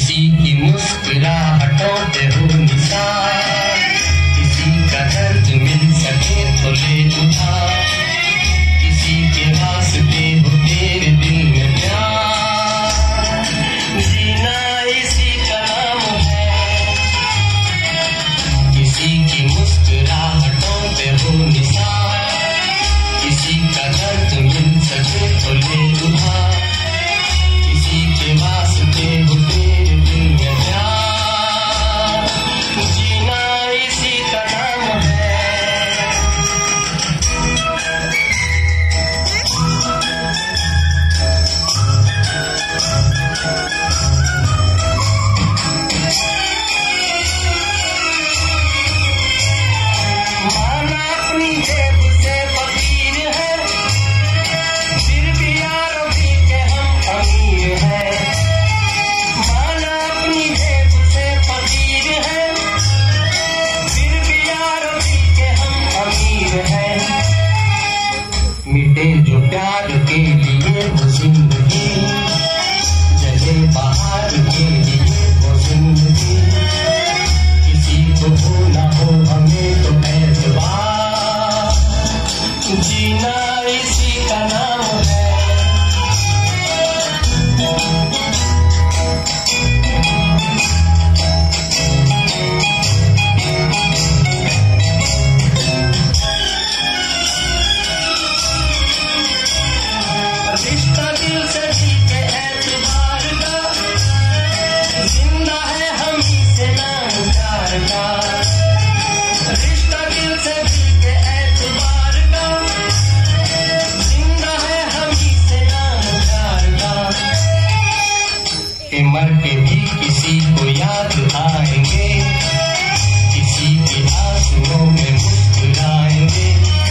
किसी की मुस्कुराहटों पे हो निशान, किसी का दर्द मिल सके तो ले उठा, किसी के वास्ते हो तेरे दिल में प्यार, जीना इसी का नाम है। किसी की मुस्कुराहटों पे हो निशान, किसी का दर्द मिल सके तो ले उठा, किसी के वास्ते हो तेरे दिल में प्यार, जीना इसी का नाम है। माना अपनी जेब से फकीर है, फिर भी यारों के हम अमीर हैं। माना अपनी जेब से फकीर है, फिर भी यारों के हम अमीर हैं। मिटे जो प्यार के लिए वो जिंदगी, जले बाहर के लिए वो जिंदगी, किसी को भूला हो हमें तो एतबार, जीना इसी का नाम है। रिश्ता दिल से जीते एतबार का, जिंदा है हम ही से नाम प्यार का। रिश्ता दिल से जीते एतबार का, जिंदा है हम ही से नाम प्यार का। कि मर के भी किसी को याद आएंगे, किसी के आंसुओं में मुस्कुराएंगे।